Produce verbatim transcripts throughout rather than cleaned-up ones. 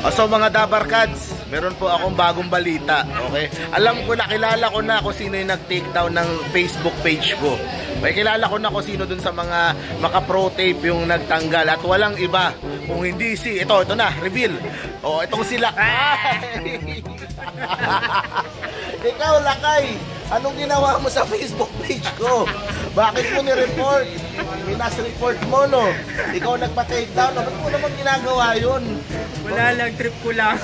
O, so mga Dabarkads, meron po akong bagong balita, okay? Alam ko na, kilala ko na kung sino yung nag-take down ng Facebook page ko. May kilala ko na kung sino dun sa mga maka-pro tape yung nagtanggal. At walang iba, kung hindi si, ito, ito na, reveal. O, itong sila. Ikaw, Lakay, anong ginawa mo sa Facebook page ko? Bakit mo ni-report? Minas-report mo, no? Ikaw nagpa-take down, no? Ba't mo naman ginagawa yun? Wala lang, trip ko lang.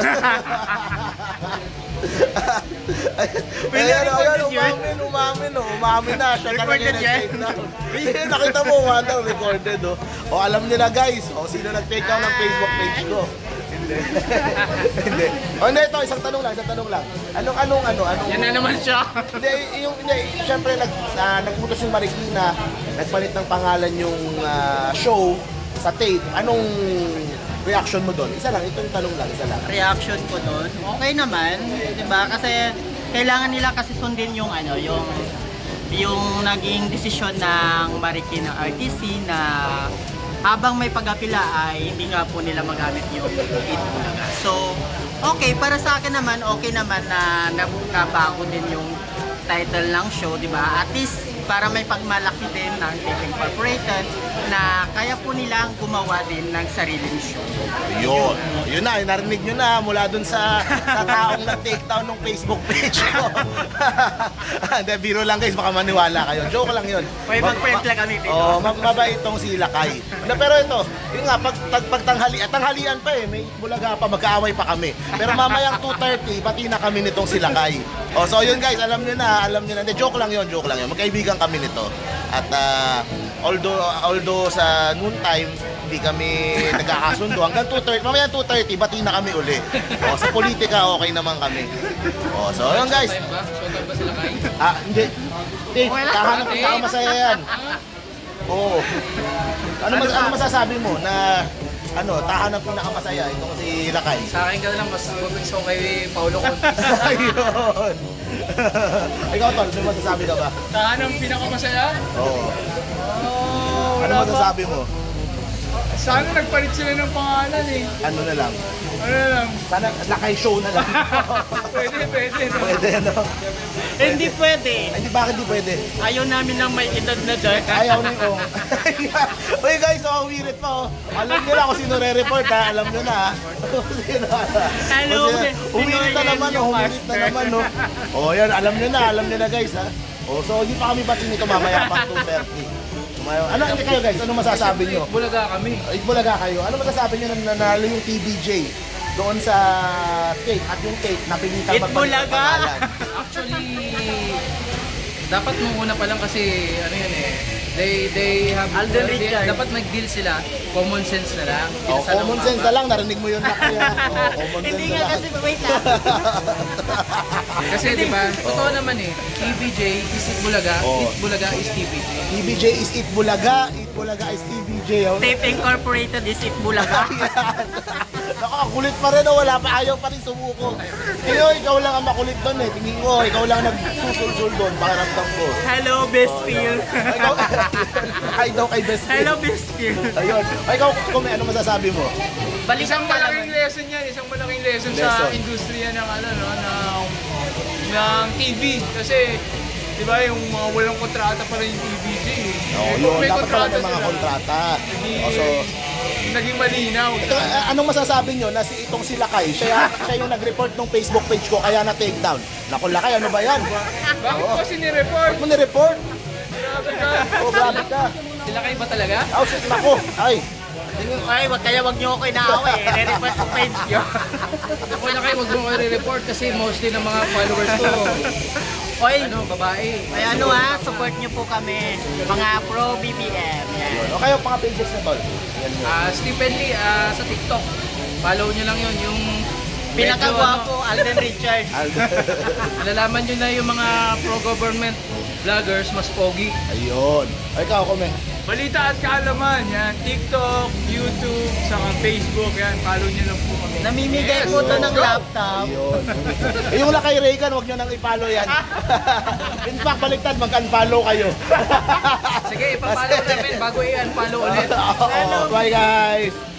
Ayan, ayan, umamin, umamin, no? Umamin na, siya talaga yung nag-take down. Ayan, nakita mo, umandang recorded, no? O, alam nila, guys, o, sino nag-take down ng Facebook page ko? Hindi. Hindi. O, hindi, ito, isang tanong lang, isang tanong lang. Anong, anong, ano, anong... Yan na naman siya. Hindi, yung, hindi, syempre, nag, uh, nagputos yung Marikina, nagpalit ng pangalan yung uh, show sa tape. Anong reaction mo doon? Isa lang, ito yung tanong lang, isa lang. Reaction ko doon, okay naman, 'di ba? Kasi kailangan nila kasi sundin yung ano, yung yung naging desisyon ng Marikina R T C na habang may pag-apila ay hindi nga po nila magamit yung it. So, okay, para sa akin naman, okay naman na nabago din yung title ng show, 'di ba? At least para may pagmalaki din ng Tape Incorporated na kaya po nilang gumawa din ng sariling show. Yun. Yun na, narinig nyo na mula dun sa, sa taong nag-take down ng Facebook page ko. Hindi, biro lang guys, baka maniwala kayo. Joke lang yun. May mag-friend lang kami dito. Oo, oh, mabait itong si Lakay. Na, pero ito, yun nga, pag, pag, pag tanghali, at tanghalian pa eh, may bulaga pa, magkaaway pa kami. Pero mamayang two thirty, pati na kami nitong si Lakay. Oh, so yun guys, alam nyo na, alam nyo na. Hindi, joke lang yun, joke lang yun. Magkaibigan kami nito. At uh, although although sa noon time hindi kami nagkakasundo hanggang two thirty, mamaya two thirty bati na kami uli. Oh, sa politika okay naman kami. Oh, so yun guys. Showtime ba sila kayo? Ah, hindi. Hindi, kahanap kita masaya yan. Oo. Ano mas ano masasabi mo na ano, tahanap pinakamasaya itong si Lakay? Sa akin ka lang, mas gusto ko kay Paulo Contis. Ayun. Ikaw, Tol, may masasabi ka ba? Tahanap pinakamasaya? Oo. Oh, ano masasabi mo? Sana nagpalit sila ng pangalan eh. Ano na lang? Ano na lang? Sana Lakay show na lang. Pwede, pwede. No? Pwede, no? Hindi pwede. Ay, hindi, bakit hindi pwede? Ayaw namin lang may edad na dyan. Ayaw ni Ong. Uy guys, oh, wirit pa oh. Alam nyo na kung sino re-report ha. Alam nyo na ha. Sino Hello. Umirit na naman oh. Umirit na naman oh. Oh, yan. Alam nyo na. Alam nyo na guys ha. Oh, so hindi pa kami batin nito mamaya pa two thirty. Ano hindi kayo guys? Ano masasabi nyo? Bulaga kami. Bulaga kayo. Ano masasabi nyo na nanalo yung T V J doon sa tape at yung tape napilitan magpalit ng pangalan? Actually, dapat nung una pa lang kasi ano yan eh. They they have Alden they, Richard. dapat nag-deal sila. Common sense na lang. Oh, common sense na lang. Narinig mo yun na kaya. Oh, common Hindi sense nga na lang. kasi, wait lang. Kasi di ba, totoo naman eh. T V J is It Bulaga, Oh. It Bulaga is T V J. T V J is It Bulaga, It Bulaga is T V J. Oh. Tape Incorporated is It Bulaga. Nakakakulit pa rin, oh. Wala pa, ayaw pa rin sumuko. Kaya ikaw lang ang makulit doon eh. Tingin ko, ikaw lang nagsusul-sul doon. Pakiramdam ko. Hello, Best Feel. Ikaw, ay daw kay Best Friend. Hello, Best Feel. Ayun. Ay, ikaw, kung ano masasabi mo? Isang malaking lesson yan, isang malaking lesson, Lesson. sa industriya ng ano no, ng ng T V kasi di ba yung mga walang kontrata pa rin yung T V J. Eh. Oo, Eh, yun. kung may Dapat pala kontrata may mga sila, kontrata. hindi, Oh, so, naging malinaw. ito, uh, anong masasabi nyo na si itong si Lakay, siya, siya yung nag-report ng Facebook page ko kaya na-take down. Naku, Lakay, ano ba yan? Bakit ko kasi ni-report? Ba't mo ni-report? Grabe ka. Oh, grabe ka. Sila kayo ba talaga? Oh, shit, naku. Ay, Ay, wag kaya wag niyo ako inaaway. Eh. Re-report ko page niyo. Ako na kayo, wag mo kayo re-report kasi mostly ng mga followers ko, Oy, ano, babae. ay ano ha, support niyo po kami. Mga pro B B M. Yan. o kayo mga pages na tol. Yan mo. Ah, Stephen Lee ah, sa TikTok. Follow nyo lang yun, yung Pinakagwapo, Alden Richard. Nalalaman nyo na yung mga pro-government vloggers, mas pogi. Ayun. Ay, ikaw, kome. Balita at kaalaman, yan. TikTok, YouTube, saka Facebook, yan. Follow nyo lang po kami. Namimigay po to ng laptop. Ayun. Eh, yung lakay Reagan, huwag nyo nang i-follow yan. In fact, baliktad, mag-unfollow kayo. Sige, ipapollow namin bago i-unfollow ulit. Oo. Bye guys.